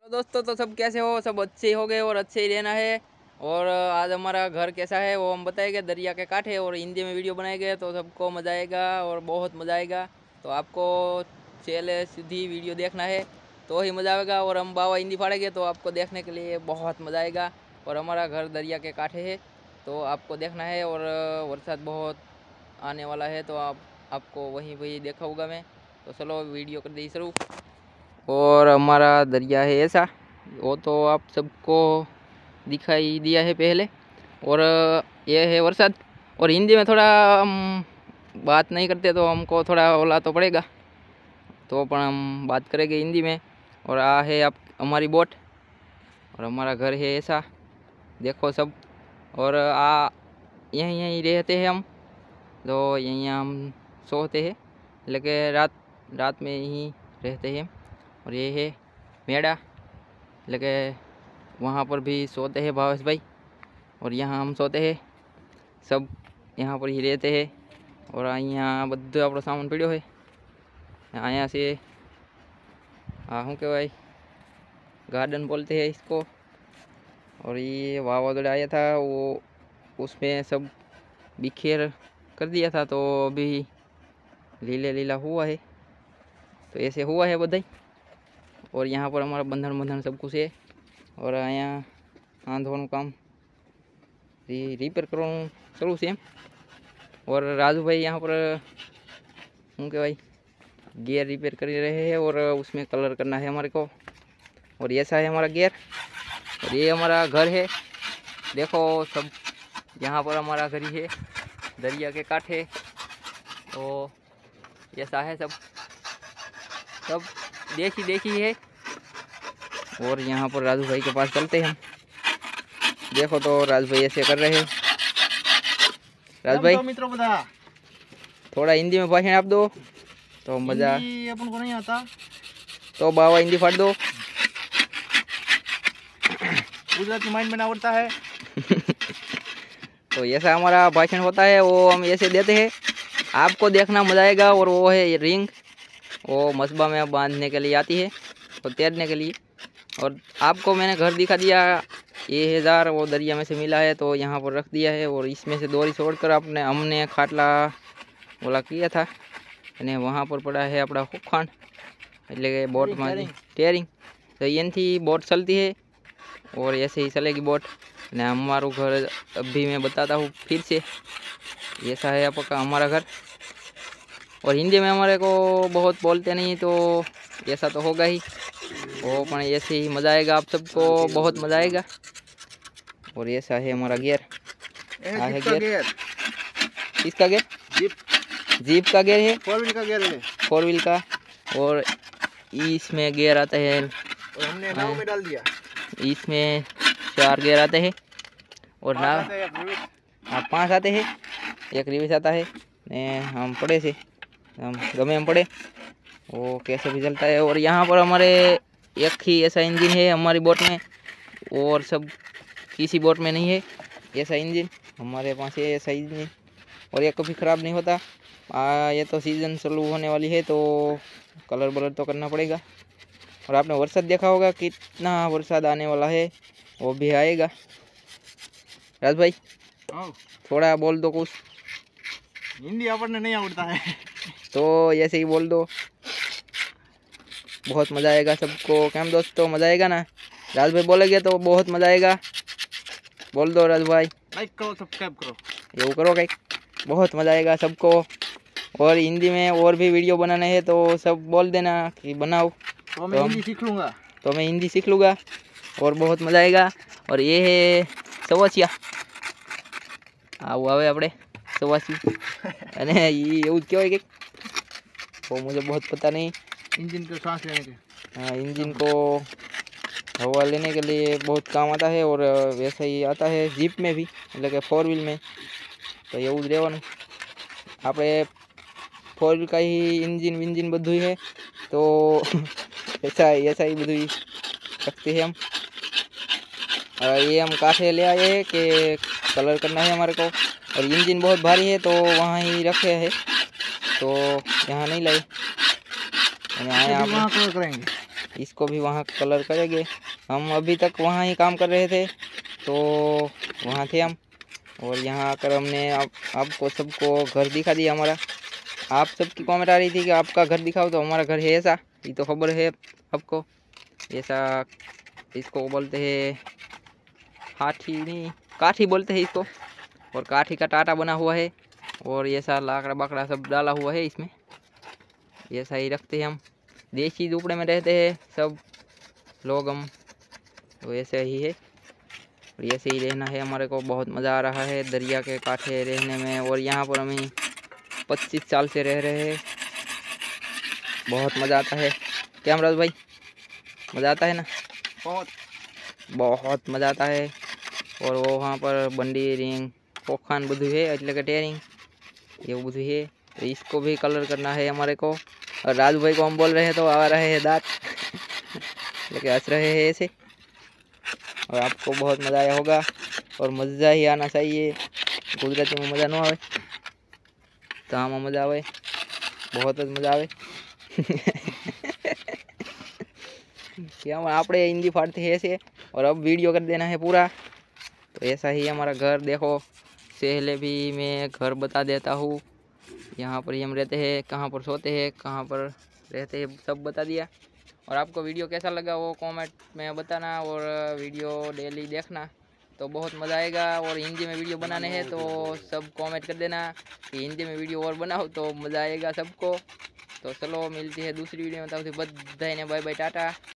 दोस्तों तो सब कैसे हो, सब अच्छे हो गए और अच्छे ही रहना है। और आज हमारा घर कैसा है वो हम बताएंगे, दरिया के कांठे, और हिंदी में वीडियो बनाएंगे तो सबको मज़ा आएगा और बहुत मज़ा आएगा। तो आपको चैनल सीधी वीडियो देखना है तो ही मज़ा आएगा, और हम बाबा हिंदी फाड़ेंगे तो आपको देखने के लिए बहुत मज़ा आएगा। और हमारा घर दरिया के कांठे है तो आपको देखना है। और बरसात बहुत आने वाला है तो आपको वहीं वहीं देखा होगा मैं। तो चलो वीडियो कर दी शुरू। और हमारा दरिया है ऐसा, वो तो आप सबको दिखाई दिया है पहले। और ये है वरसाद। और हिंदी में थोड़ा हम बात नहीं करते तो हमको थोड़ा ओला तो पड़ेगा, तो पण हम बात करेंगे हिंदी में। और आ है आप हमारी बोट, और हमारा घर है ऐसा, देखो सब। और यहीं यहीं रहते हैं हम, तो यहीं हम सोते हैं, लेकिन रात रात में ही रहते हैं। और ये है मेड़ा, लगे वहाँ पर भी सोते हैं भावेश भाई, और यहाँ हम सोते हैं सब, यहाँ पर ही रहते हैं। और यहाँ બધું આપણો સામાન પડ્યો है અહીંયા से। हाँ શું કહેવાય, गार्डन बोलते हैं इसको। और ये वावाजोड़ा आया था वो, उसमें सब बिखेर कर दिया था, तो अभी लीला लीला हुआ है। तो ऐसे हुआ है बधाई। और यहाँ पर हमारा बंधन बंधन सब कुछ है। और अँ आंधવાનું काम रिपेर करવાનું શરૂ છે એમ। और राजू भाई यहाँ पर શું કહેવાય गियर रिपेयर कर रहे हैं, और उसमें कलर करना है हमारे को। और ऐसा है हमारा गियर। और ये हमारा घर है, देखो सब। यहाँ पर हमारा घर ही है दरिया के कांठे। तो ऐसा है सब, सब देखी है। और यहाँ पर राजू भाई के पास चलते हैं हम। देखो तो राजू भाई ऐसे कर रहे हैं। राजू भाई मित्रों बता थोड़ा हिंदी में भाषण आप दो तो मजा। अपन को नहीं आता तो बाबा हिंदी फाड़ दो। गुजराती माइंड में ना उड़ता है। तो ऐसा हमारा भाषण होता है, वो हम ऐसे देते हैं, आपको देखना मजा आएगा। और वो है ये रिंग, वो मसबा में बांधने के लिए आती है और तैरने के लिए। और आपको मैंने घर दिखा दिया, ये जार वो दरिया में से मिला है तो यहाँ पर रख दिया है। और इसमें से दोरी छोड़कर हमने खाटला बोला किया था, અને वहाँ पर पड़ा है अपना हुखान, એટલે કે બોટમાં ટેરિંग। तो इनथी बोट चलती है और ऐसे ही चलेगी बोट। ने हमारू घर अभी मैं बताता हूँ फिर से, ऐसा है आपका हमारा घर। और हिंदी में हमारे को बहुत बोलते नहीं, तो ऐसा तो होगा ही वो, पण ऐसे ही मज़ा आएगा, आप सबको बहुत मज़ा आएगा। और ऐसा है हमारा गियर। है गियर, किसका गियर? जीप का गियर है, 4 व्हील का गियर है, 4 व्हील का। और इसमें गियर आता है, और हमने नाव में डाल दिया। इसमें 4 गियर आते हैं। और नाव 5 आते हैं, एक रिवर्स आता है। ने हम पड़े से हम गमे हम पड़े वो कैसे भी चलता है। और यहाँ पर हमारे एक ही ऐसा इंजन है हमारी बोट में, और सब किसी बोट में नहीं है ऐसा इंजन, हमारे पास है ऐसा इंजन। और ये कभी ख़राब नहीं होता। ये तो सीज़न चालू होने वाली है तो कलर बलर तो करना पड़ेगा। और आपने वरसाद देखा होगा, कितना वरसाद आने वाला है, वो भी आएगा। राज भाई थोड़ा बोल दो कुछ। हिंदी अपन नहीं आवड़ता है तो ऐसे ही बोल दो, बहुत मज़ा आएगा सबको। कैम दोस्तों मज़ा आएगा ना? राज भाई बोलेंगे तो बहुत मज़ा आएगा। बोल दो राज भाई, लाइक करो, सब्सक्राइब करो, ये करो कहीं, बहुत मज़ा आएगा सबको। और हिंदी में और भी वीडियो बनाने हैं तो सब बोल देना कि बनाओ, तो मैं हिंदी सीख लूँगा। तो मैं हिंदी सीख लूँगा और बहुत मज़ा आएगा। और ये है सवासिया, આવું આવે આપણે સવાસી। અને એ એવું જ કહેવાય કે वो मुझे बहुत पता नहीं। इंजन को सांस लेने के, हाँ, इंजन को हवा लेने के लिए बहुत काम आता है। और वैसा ही आता है जीप में भी, એટલે કે 4 व्हील में। तो એવું જ રહેવાનું, આપણે 4 व्हील का ही इंजन विंजन બધું है, तो ऐसा ही બધું रखते हैं हम। ये हम काठे ले आए हैं कि कलर करना है हमारे को। और इंजन बहुत भारी है तो वहाँ ही रखे हैं, तो यहाँ नहीं लाए। वहाँ कलर करेंगे। इसको भी वहाँ कलर करेंगे। हम अभी तक वहाँ ही काम कर रहे थे, तो वहाँ थे हम, और यहाँ आकर हमने आपको सबको घर दिखा दिया हमारा। आप सबकी कमेंट आ रही थी कि आपका घर दिखाओ, तो हमारा घर है ऐसा, ये तो खबर है आपको। ऐसा इसको बोलते हैं हाथी, नहीं काठी बोलते हैं इसको, और काठी का टाटा बना हुआ है, और ऐसा लाकड़ा बाकड़ा सब डाला हुआ है इसमें। ऐसा ही रखते हैं हम, देसी झोपड़े में रहते हैं सब लोग हम, तो ऐसे ही है। और ऐसे ही रहना है हमारे को। बहुत मज़ा आ रहा है दरिया के कांठे रहने में, और यहाँ पर हम 25 साल से रह रहे हैं। बहुत मज़ा आता है। क्या अमराज भाई, मज़ा आता है ना? बहुत बहुत मज़ा आता है। और वो वहाँ पर बंडी रिंग पोखान બધું है, એટલે કે ટેરિंग એવું બધું है। तो इसको भी कलर करना है हमारे को। और राजू भाई को हम बोल रहे हैं तो आ रहे हैं दांत लेके हंस रहे हैं ऐसे। और आपको बहुत मज़ा आया होगा, और मज़ा ही आना चाहिए। गुजराती में मज़ा न आवे तो आम मज़ा आवे, बहुत ज मज़ा आवे। क्या આપણે हिंदी फाड़ते हैं ऐसे, और अब वीडियो कर देना है पूरा। तो ऐसा ही हमारा घर देखो, पहले भी मैं घर बता देता हूँ। यहाँ पर ही हम रहते हैं, कहाँ पर सोते हैं, कहाँ पर रहते हैं, सब बता दिया। और आपको वीडियो कैसा लगा वो कमेंट में बताना, और वीडियो डेली देखना तो बहुत मज़ा आएगा। और हिंदी में वीडियो बनाने हैं तो सब कमेंट कर देना कि हिंदी में वीडियो और बनाओ, तो मज़ा आएगा सबको। तो चलो मिलती है दूसरी वीडियो में, तब तक बधाई ने बाय बाय टाटा।